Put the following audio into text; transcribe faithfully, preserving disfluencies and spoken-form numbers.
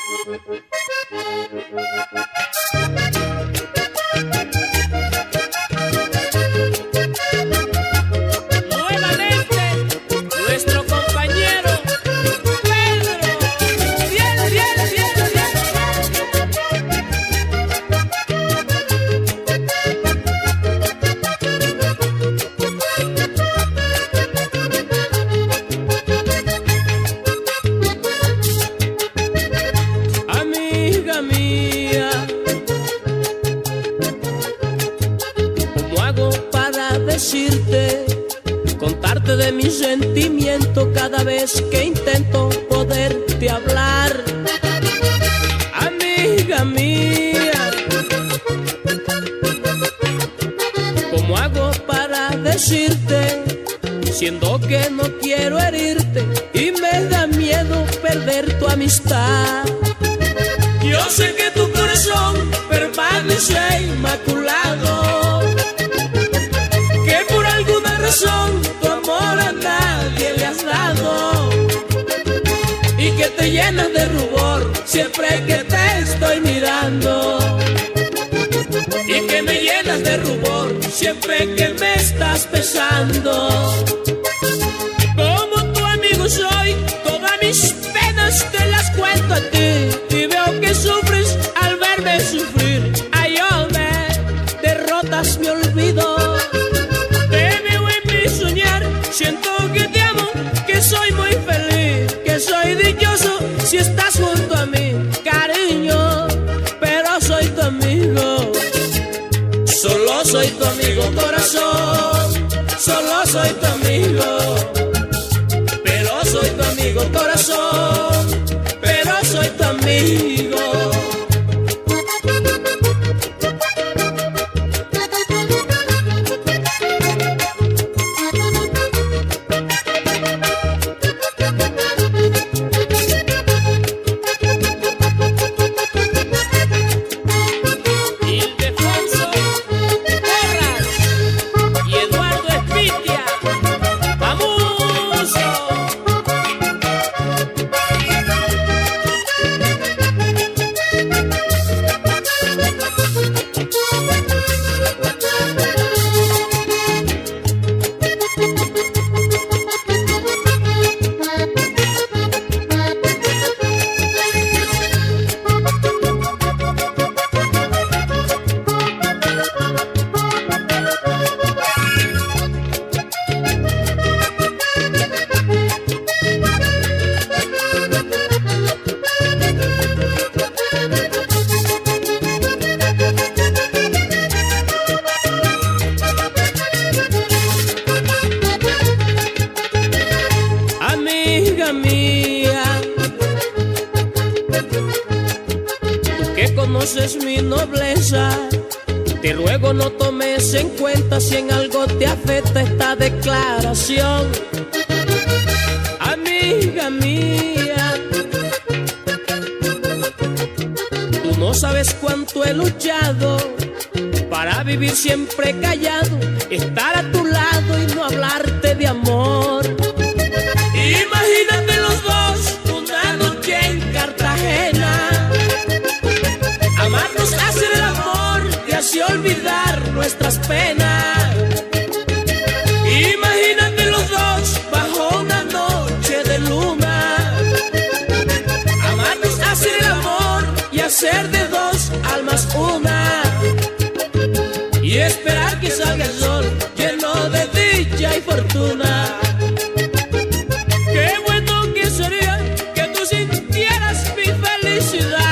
Contarte de mi sentimiento cada vez que intento poderte hablar. Amiga mía, ¿cómo hago para decirte? Siendo que no quiero herirte y me da miedo perder tu amistad. Yo sé que tu corazón permanece inmaculado, que por alguna razón tu amor a nadie le has dado, y que te llenas de rubor siempre que te estoy mirando, y que me llenas de rubor siempre que me estás besando. Como tu amigo soy, todas mis penas te las cuento a ti, y veo que sufres al verme sufrir. Ayúdame, derrotas mi olvido. Siento que te amo, que soy muy feliz, que soy dichoso si estás junto a mí, cariño, pero soy tu amigo. Solo soy tu amigo, corazón, solo soy tu amigo. Pero soy tu amigo, corazón, pero soy tu amigo. Amiga mía, tú que conoces mi nobleza, te ruego no tomes en cuenta si en algo te afecta esta declaración. Amiga mía, tú no sabes cuánto he luchado para vivir siempre callado, estar a tu lado y no hablarte de amor. Imagínate los dos una noche en Cartagena, amarnos, hacer el amor y así olvidar nuestras penas. Imagínate los dos bajo una noche de luna, amarnos, hacer el amor y hacer de dos almas una, y esperar que salga el sol lleno de dicha y fortuna. Qué bueno que sería que tú sintieras mi felicidad.